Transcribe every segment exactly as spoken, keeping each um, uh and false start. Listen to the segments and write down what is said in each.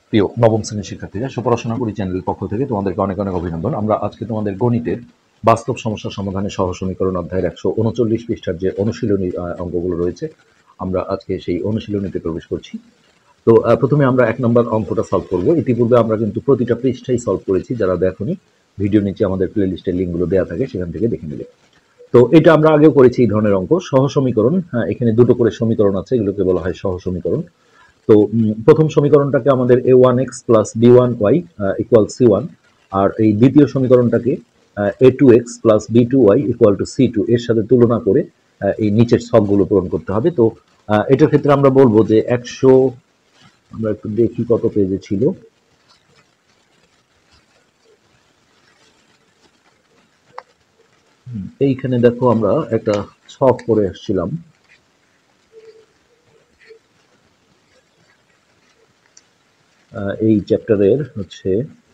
প্রিয় নবম শ্রেণীর শিক্ষার্থীরা, সুপড়াশোনা করি চ্যানেলের পক্ষ থেকে তোমাদেরকে অনেক অনেক অভিনন্দন। আমরা আজকে তোমাদের গণিতের বাস্তব সমস্যা সমাধানে সহ সমীকরণ অধ্যায়ের একশো উনচল্লিশ পৃষ্ঠার যে অনুশীলনী অঙ্কগুলো রয়েছে, আমরা আজকে সেই অনুশীলনীতে প্রবেশ করছি। তো প্রথমে আমরা এক নম্বর অঙ্কটা সলভ করব। ইতিপূর্বে আমরা কিন্তু প্রতিটা পৃষ্ঠাই সলভ করেছি। যারা দেখোনি, ভিডিও নিচে আমাদের প্লে লিস্টের লিঙ্কগুলো দেওয়া থাকে, সেখান থেকে দেখে নেবে। তো এটা আমরা আগেও করেছি এই ধরনের অঙ্ক, সহ সমীকরণ। হ্যাঁ, এখানে দুটো করে সমীকরণ আছে, এগুলোকে বলা হয় সহ সমীকরণ। তো প্রথম সমীকরণটাকে আমাদের A one x plus B one y equal C one, আর এই দ্বিতীয় সমীকরণটাকে A two x plus B two y equal to C two এর সাথে তুলনা করে এই নিচের ছকগুলো পূরণ করতে হবে। তো এটার ক্ষেত্রে আমরা বলবো যে একশো, আমরা একটু দেখি কত পেজে ছিল। এইখানে দেখো আমরা একটা ছক করে আসছিলাম। এই চ্যাপ্টারের হচ্ছে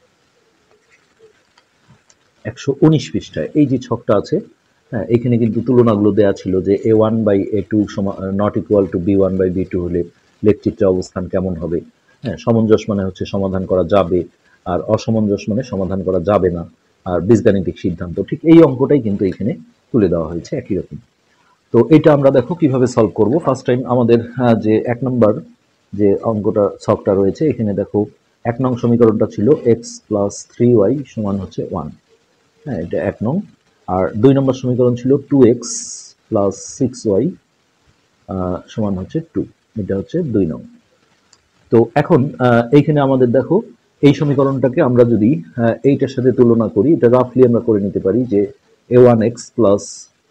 একশো উনিশ পৃষ্ঠায় এই যে ছকটা আছে, হ্যাঁ, এখানে কিন্তু তুলনাগুলো দেওয়া ছিল যে A one by A two not equal to B one by B two হলে লেখচিত্রের অবস্থান কেমন হবে। হ্যাঁ, সামঞ্জস্য মানে হচ্ছে সমাধান করা যাবে, আর অসামঞ্জস্য মানে সমাধান করা যাবে না, আর বীজগাণিতিক সিদ্ধান্ত। ঠিক এই অঙ্কটাই কিন্তু এখানে তুলে দেওয়া হয়েছে একই রকম। তো এটা আমরা দেখো কিভাবে সলভ করব। ফার্স্ট টাইম আমাদের যে এক নম্বর যে অঙ্কটা ছকটা রয়েছে, এখানে দেখো এক নং সমীকরণটা ছিল এক্স প্লাস থ্রি ওয়াই সমান হচ্ছে ওয়ান। হ্যাঁ, এটা এক নং। আর দুই নম্বর সমীকরণ ছিল two x plus six y সমান হচ্ছে টু, এটা হচ্ছে দুই নং। তো এখন এইখানে আমাদের দেখো এই সমীকরণটাকে আমরা যদি এইটার সাথে তুলনা করি, এটা রাফলি আমরা করে নিতে পারি যে A one x plus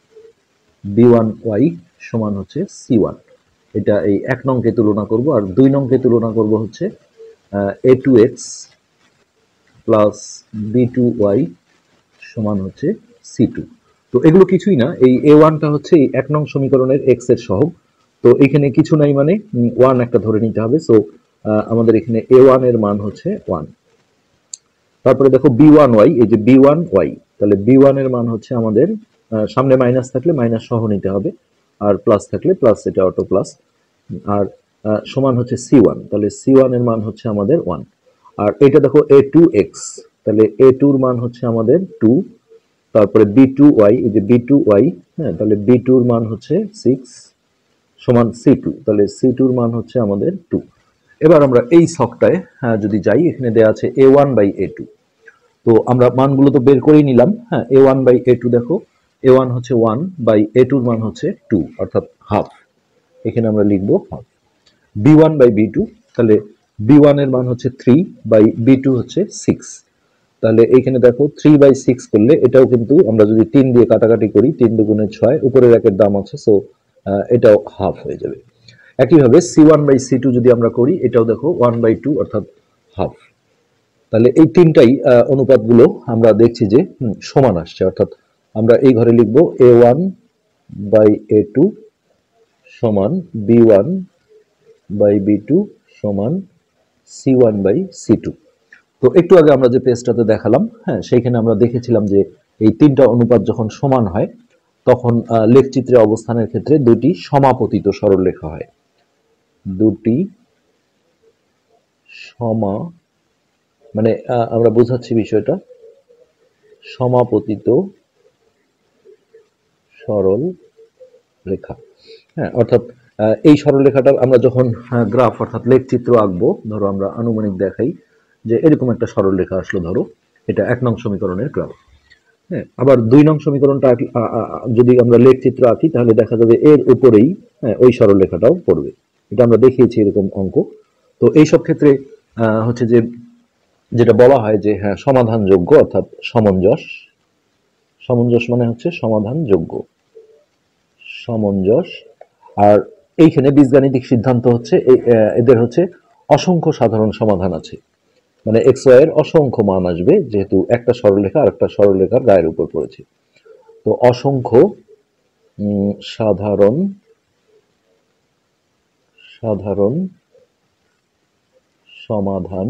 B one y সমান হচ্ছে সি ওয়ান। এটা এই এক নংকে তুলনা করব, আর দুই নংকে তুলনা করব হচ্ছে A two x plus B two y সমান হচ্ছে সি টু। তো এগুলো কিছুই না, এই এ ওয়ানটা হচ্ছে এই এক নং সমীকরণের এক্স এর সহগ। তো এখানে কিছু নাই, মানে ওয়ান একটা ধরে নিতে হবে। সো আমাদের এখানে এ ওয়ান এর মান হচ্ছে ওয়ান। তারপরে দেখো বি ওয়ান ওয়াই, এই যে বি ওয়ান ওয়াই, তাহলে বি ওয়ান এর মান হচ্ছে আমাদের, সামনে মাইনাস থাকলে মাইনাস সহ নিতে হবে, আর প্লাস থাকলে প্লাস, এটা অটো প্লাস। আর সমান হচ্ছে সি ওয়ান, তাহলে সি ওয়ান এর মান হচ্ছে আমাদের ওয়ান। আর এটা দেখো এ টু এক্স, তাহলে এ টুর মান হচ্ছে আমাদের টু। তারপরে বি টু ওয়াই, এই যে বি টু ওয়াই, হ্যাঁ, তাহলে বি টুর মান হচ্ছে সিক্স সমান সি টু, তাহলে সি টুর মান হচ্ছে আমাদের টু। এবার আমরা এই ছকটায় হ্যাঁ যদি যাই, এখানে দেওয়া আছে A one by A two. তো আমরা মানগুলো তো বের করেই নিলাম। হ্যাঁ, A one by A two দেখো, এ ওয়ান হচ্ছে ওয়ান বাই এ টুর মান হচ্ছে টু, অর্থাৎ হাফ। এখানে আমরা লিখবো half. B one by B two, তাহলে বি ওয়ান এর মান হচ্ছে থ্রি বাই বি টু হচ্ছে সিক্স। তাহলে এইখানে দেখো থ্রি বাই সিক্স করলে এটাও কিন্তু আমরা যদি তিন দিয়ে কাটাকাটি করি, তিন দুগুণে ছয়, উপরের একের দাম আছে, সো এটাও হাফ হয়ে যাবে। একইভাবে C one by C two যদি আমরা করি, এটাও দেখো ওয়ান বাই টু অর্থাৎ হাফ। তাহলে এই তিনটাই অনুপাতগুলো আমরা দেখছি যে সমান আসছে, অর্থাৎ আমরা এই ঘরে লিখব A one by A two সমান B one by B two সমান C one by C two. তো একটু আগে আমরা যে পেজটাতে দেখালাম, হ্যাঁ, সেইখানে আমরা দেখেছিলাম যে এই তিনটা অনুপাত যখন সমান হয়, তখন লেখচিত্রে অবস্থানের ক্ষেত্রে দুটি সমাপতিত সরলরেখা হয়। দুটি সমা, মানে আমরা বোঝাচ্ছি বিষয়টা, সমাপতিত সরল রেখা। হ্যাঁ, অর্থাৎ এই সরলরেখাটার আমরা যখন গ্রাফ অর্থাৎ লেখচিত্র আঁকবো, ধরো আমরা আনুমানিক দেখাই যে এরকম একটা সরলরেখা আসলো, ধরো এটা এক নং সমীকরণের গ্রাফ। হ্যাঁ, আবার দুই নং সমীকরণটা যদি আমরা লেখচিত্র আঁকি, তাহলে দেখা যাবে এর উপরেই হ্যাঁ ওই সরলরেখাটাও পড়বে। এটা আমরা দেখিয়েছি এরকম অঙ্ক। তো এইসব ক্ষেত্রে হচ্ছে যে যেটা বলা হয় যে হ্যাঁ সমাধানযোগ্য অর্থাৎ সমঞ্জস। সমঞ্জস মানে হচ্ছে সমাধানযোগ্য, সমঞ্জস। আর এইখানে বীজগাণিতিক সিদ্ধান্ত হচ্ছে এদের হচ্ছে অসংখ্য সাধারণ সমাধান আছে, মানে এক্স ওয়াই এর অসংখ্য মান আসবে, যেহেতু একটা সরলরেখা আর একটা সরলরেখার গায়ের উপর পড়েছে। তো অসংখ্য সাধারণ সাধারণ সমাধান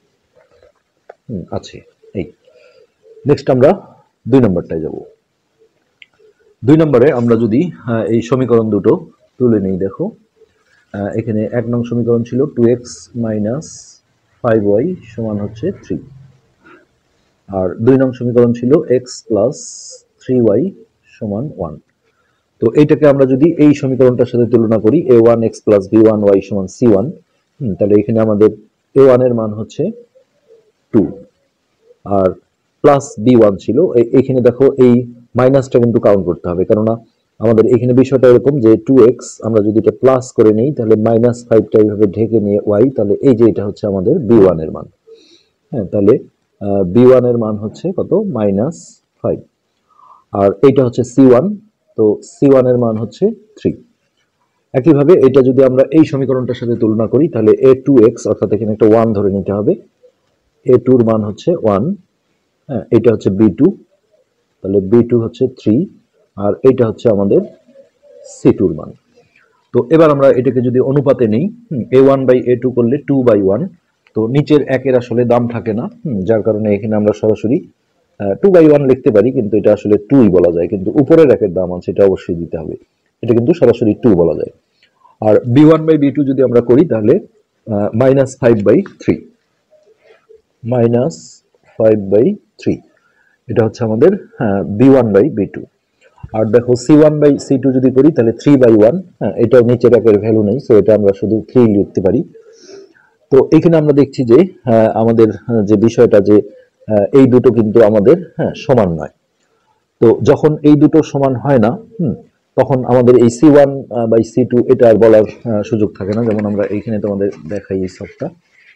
আছে। এই নেক্সট আমরা দুই নম্বরটায় যাব। দুই নম্বরে আমরা যদি এই সমীকরণ দুটো তুলে নেই, দেখো এখানে এক নং সমীকরণ ছিল two x minus five y সমান হচ্ছে থ্রি। আর দুই নং সমীকরণ ছিল এক্স প্লাস থ্রি ওয়াই সমান ওয়ান। তো এইটাকে আমরা যদি এই সমীকরণটার সাথে তুলনা করি A one x plus B one y সমান সি ওয়ান, তাহলে এখানে আমাদের এ ওয়ান এর মান হচ্ছে টু আর প্লাস বি ওয়ান ছিল। এখানে দেখো এই মাইনাসটা কিন্তু কাউন্ট করতে হবে, কেননা আমাদের এখানে বিষয়টা এরকম যে টু এক্স আমরা যদি এটা প্লাস করে নেই তাহলে মাইনাস ফাইভটা এইভাবে ঢেকে নিয়ে ওয়াই, তাহলে এই যে এটা হচ্ছে আমাদের বি ওয়ান এর মান। হ্যাঁ, তাহলে বি ওয়ান এর মান হচ্ছে কত, মাইনাস ফাইভ। আর এইটা হচ্ছে সি ওয়ান, তো সি ওয়ান এর মান হচ্ছে থ্রি। একইভাবে এটা যদি আমরা এই সমীকরণটার সাথে তুলনা করি তাহলে এ টু এক্স অর্থাৎ এখানে একটা ওয়ান ধরে নিতে হবে, এ টুর মান হচ্ছে ওয়ান। হ্যাঁ, এটা হচ্ছে বি টু, তাহলে বি টু হচ্ছে থ্রি আর এইটা হচ্ছে আমাদের সি টুর মান। তো এবার আমরা এটাকে যদি অনুপাতে নেই, A one by A two করলে টু বাই ওয়ান, তো নিচের একের আসলে দাম থাকে না, যার কারণে এখানে আমরা সরাসরি টু বাই ওয়ান লিখতে পারি, কিন্তু এটা আসলে টুই বলা যায়, কিন্তু উপরের একের দাম আছে এটা অবশ্যই দিতে হবে, এটা কিন্তু সরাসরি টু বলা যায়। আর B one by B two যদি আমরা করি তাহলে minus five by three, minus five by three, এটা হচ্ছে আমাদের B one by B two. আর দেখো C one by C two যদি করি তাহলে থ্রি বাই ওয়ান, হ্যাঁ এটাও নিচের একের ভ্যালু নেই, সো এটা আমরা শুধু থ্রি লিখতে পারি। তো এখানে আমরা দেখছি যে আমাদের যে বিষয়টা যে এই দুটো কিন্তু আমাদের হ্যাঁ সমান নয়। তো যখন এই দুটো সমান হয় না, হুম তখন আমাদের এই C one by C two এটা আর বলার সুযোগ থাকে না। যেমন আমরা এইখানে তোমাদের দেখাই এই সবটা,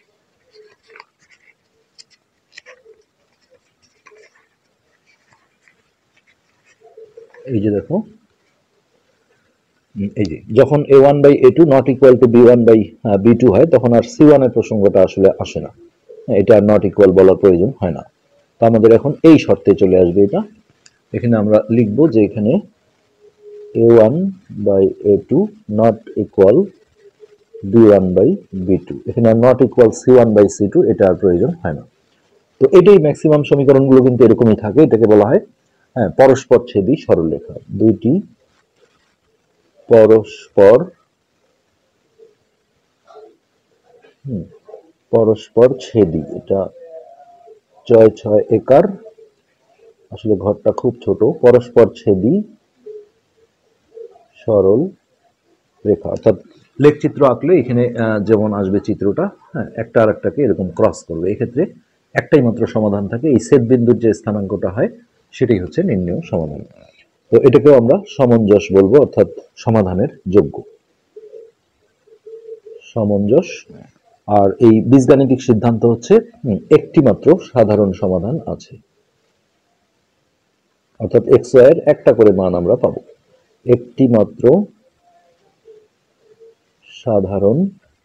এই যে দেখো, এই যে যখন A one by A two not equal to B one by B two হয় তখন আর সি ওয়ান এর প্রসঙ্গটা আসলে আসে না, এটা নট ইকুয়াল বলার প্রয়োজন হয় না। তো আমাদের এখন এই শর্তে চলে আসবে এটা। এখানে আমরা লিখবো যে এখানে A one by A two not equal B one by B two, এখানে not equal C one by C two, এটা আর প্রয়োজন হয় না। তো এটাই ম্যাক্সিমাম সমীকরণগুলো কিন্তু এরকমই থাকে, এটাকে বলা হয় হ্যাঁ পরস্পর ছেদী সরলরেখা। দুইটি পরস্পর হুম পরস্পর ছেদী, এটা ছয় ছয় একার, আসলে ঘরটা খুব ছোট, পরস্পর ছেদী সরল রেখা, অর্থাৎ লেখচিত্র আঁকলে এখানে যেমন আসবে চিত্রটা, হ্যাঁ একটা আর একটাকে এরকম ক্রস করবে, এক্ষেত্রে একটাই মাত্র সমাধান থাকে, এই ছেদ বিন্দুর যে স্থানাঙ্কটা হয় সেটাই হচ্ছে নির্ণেয় সমাধান। তো এটাকেও আমরা সমঞ্জস বলবো, অর্থাৎ সমাধানের যোগ্য, সমঞ্জস। আর এই বীজগাণিতিক সিদ্ধান্ত হচ্ছে একটি মাত্র সাধারণ সমাধান আছে, অর্থাৎ এক্স ওয়াই এর একটা করে মান আমরা পাবো, একটি মাত্র সাধারণ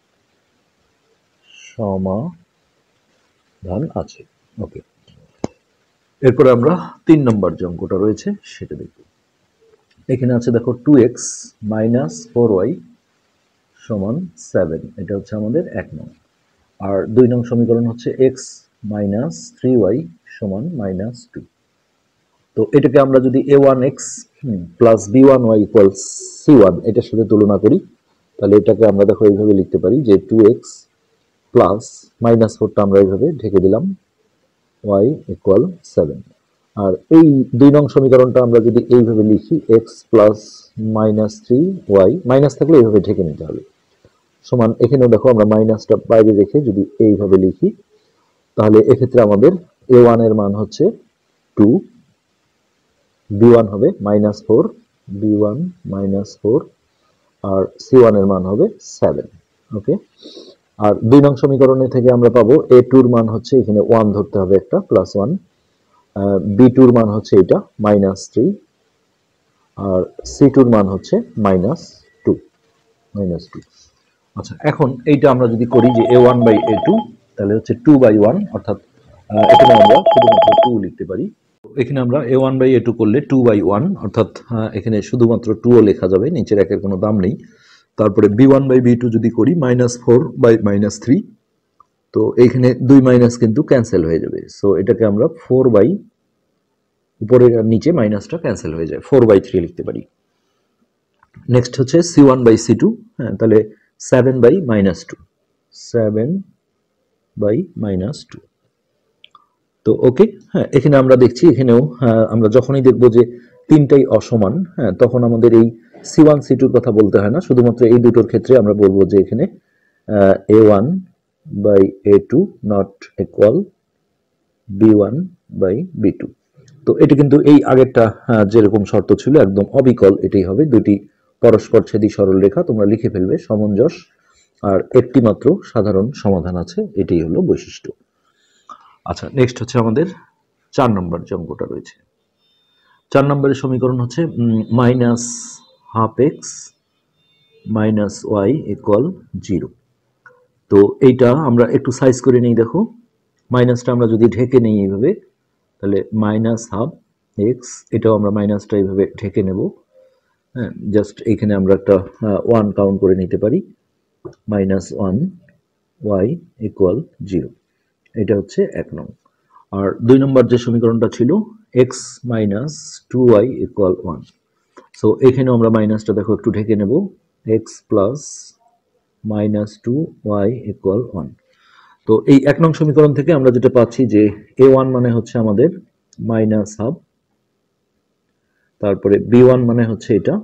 সমাধান আছে। ওকে, এরপরে আমরা তিন নম্বর যে অঙ্কটা রয়েছে সেটা দেখব। এখানে আছে দেখো two x minus four y সমান সেভেন, এটা হচ্ছে আমাদের এক নং। আর দুই নং সমীকরণ হচ্ছে এক্স মাইনাস থ্রি ওয়াই সমান মাইনাস টু। তো এটাকে আমরা যদি A one x plus B one y equals C one এটার সাথে তুলনা করি তাহলে এটাকে আমরা দেখো এইভাবে লিখতে পারি যে টু এক্স প্লাস মাইনাস ফোরটা আমরা এইভাবে ঢেকে দিলাম, ওয়াই ইকুয়াল সেভেন। আর এই দুই নং সমীকরণটা আমরা যদি এইভাবে লিখি x plus minus three y, minus থাকলে এইভাবে ঢেকে নিতে হবে, সমান এখানেও দেখো আমরা মাইনাসটা বাইরে রেখে যদি এইভাবে লিখি তাহলে এক্ষেত্রে আমাদের এ ওয়ান এর মান হচ্ছে টু, বি ওয়ান হবে minus four, B one minus four, আর সি ওয়ান এর মান হবে সেভেন। ওকে, আর দুই নং সমীকরণে থেকে আমরা পাবো এ টুর মান হচ্ছে এখানে ওয়ান ধরতে হবে একটা, প্লাস ওয়ান, বি টুর মান হচ্ছে এটা মাইনাস থ্রি, আর সি টুর মান হচ্ছে মাইনাস টু, মাইনাস টু। আচ্ছা, এখন এইটা আমরা যদি করি যে A one by A two তাহলে হচ্ছে টু বাই ওয়ান, অর্থাৎ এখানে আমরা শুধুমাত্র টু লিখতে পারি। এখানে আমরা A one by A two করলে টু বাই ওয়ান, অর্থাৎ এখানে শুধুমাত্র টুও লেখা যাবে, নিচের একের কোনো দাম নেই। তারপরে B one by B two যদি করি minus four by minus three, তো এইখানে দুই মাইনাস কিন্তু ক্যান্সেল হয়ে যাবে, সো এটাকে আমরা ফোর বাই, উপরে আর নিচে মাইনাসটা ক্যান্সেল হয়ে যায়, ফোর বাই থ্রি লিখতে পারি। নেক্সট হচ্ছে C one by C two, হ্যাঁ তাহলে seven by minus two, seven by minus two. তো ওকে, হ্যাঁ এখানে আমরা দেখছি এখানেও আমরা যখনই দেখবো যে তিনটাই অসমান, হ্যাঁ তখন আমাদের এই সি ওয়ান সি টুর কথা বলতে হয় না, শুধুমাত্র এই দুটোর ক্ষেত্রে আমরা বলবো যে এখানে A one by A two not equal B one by B two. তো এটা কিন্তু এই আগেরটা যেরকম শর্ত ছিল একদম অবিকল এটাই হবে, দুটি পরস্পরছেদী সরল রেখা তোমরা লিখে ফেলবে সমঞ্জস, আর একটি মাত্র সাধারণ সমাধান আছে, এটাই হলো বৈশিষ্ট্য। আচ্ছা, নেক্সট হচ্ছে আমাদের চার নম্বর যে অঙ্কটা রয়েছে। চার নম্বরের সমীকরণ হচ্ছে minus half x minus y equal zero. তো এইটা আমরা একটু সাইজ করে নিই। দেখো মাইনাসটা আমরা যদি ঢেকে নিই এইভাবে, তাহলে মাইনাস হাফ এক্স, এটাও আমরা মাইনাসটা এইভাবে ঢেকে নেব। হ্যাঁ, জাস্ট এইখানে আমরা একটা ওয়ান কাউন্ট করে নিতে পারি, minus one y equal zero. এটা হচ্ছে এক নং। আর দুই নম্বর যে সমীকরণটা ছিল x minus two y equal one. So এখানেও আমরা মাইনাসটা দেখো একটু ঢেকে নেব, x plus minus two y equal one. তো এই এক নং সমীকরণ থেকে আমরা যেটা পাচ্ছি যে এ ওয়ান মানে হচ্ছে আমাদের মাইনাস হাফ, তারপরে বি ওয়ান মানে হচ্ছে এটা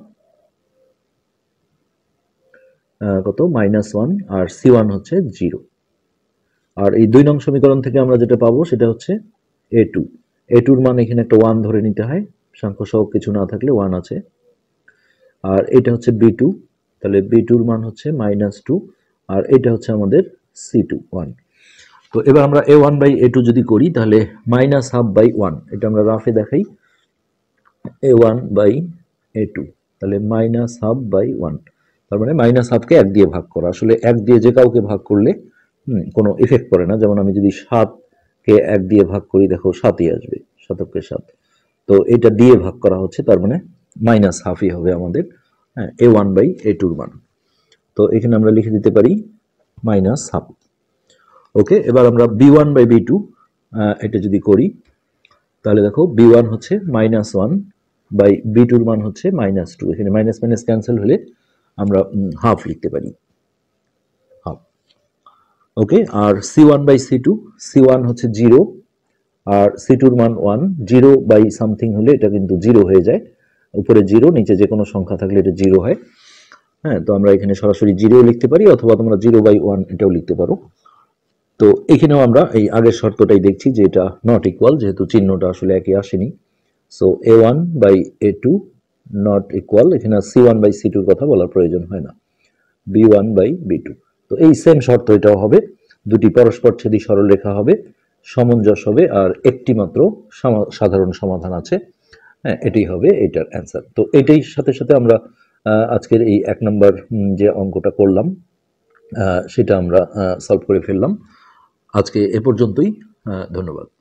কত মাইনাস ওয়ান, আর সি ওয়ান হচ্ছে জিরো। আর এই দুই নং সমীকরণ থেকে আমরা যেটা পাবো সেটা হচ্ছে এ টু। এ টুর মান এখানে একটা ওয়ান ধরে নিতে হয়, সংখ্যা সহ কিছু না থাকলে ওয়ান আছে। আর এটা হচ্ছে বি টু, তাহলে বি টুর মান হচ্ছে মাইনাস টু, আর এটা হচ্ছে আমাদের সি টু ওয়ান। তো এবার আমরা A one by A two যদি করি তাহলে মাইনাস হাফ বাই ওয়ান, এটা আমরা রাফে দেখাই, A one by A two, তাহলে মাইনাস হাফ বাই ওয়ান। তার মানে মাইনাস হাফকে এক দিয়ে ভাগ করা, আসলে এক দিয়ে যে কাউকে ভাগ করলে হুম কোনো ইফেক্ট পড়ে না। যেমন আমি যদি সাতকে এক দিয়ে ভাগ করি, দেখো সাতই আসবে, শতককে সাত। তো এটা দিয়ে ভাগ করা হচ্ছে, তার মানে মাইনাস হাফই হবে আমাদের হ্যাঁ এ ওয়ান বাই এ টুর মান। তো এখানে আমরা লিখে দিতে পারি মাইনাস হাফ। ওকে, এবার আমরা B one by B two এটা যদি করি তাহলে দেখো বি ওয়ান হচ্ছে মাইনাস ওয়ান বাই বি টুর মান হচ্ছে মাইনাস টু। এখানে মাইনাস মাইনাস ক্যান্সেল হলে আমরা হাফ লিখতে পারি, হাফ। ওকে, আর C one by C two, C one হচ্ছে জিরো আর সি টুর মান ওয়ান। জিরো বাই সামথিং হলে এটা কিন্তু জিরো হয়ে যায়, উপরে জিরো নিচে যে কোনো সংখ্যা থাকলে এটা জিরো হয়। হ্যাঁ, তো আমরা এখানে সরাসরি জিরো লিখতে পারি, অথবা তোমরা জিরো বাই ওয়ান এটাও লিখতে পারো। তো এখানেও আমরা এই আগের শর্তটাই দেখছি যে এটা নট ইকুয়াল, যেহেতু চিহ্নটা আসলে একই আসেনি। So A one by A two not equal, এখানে সি ওয়ান বাই সি টুর কথা বলার প্রয়োজন হয় না, B one by B two. তো এই সেম শর্ত এটাও হবে, দুটি পরস্পরছেদী সরলরেখা হবে, সমঞ্জস হবে, আর একটি মাত্র সাধারণ সমাধান আছে। হ্যাঁ, এটাই হবে এটার অ্যান্সার। তো এটাই সাথে সাথে আমরা আজকের এই এক নম্বর যে অঙ্কটা করলাম সেটা আমরা সলভ করে ফেললাম। আজকে এ পর্যন্তই, ধন্যবাদ।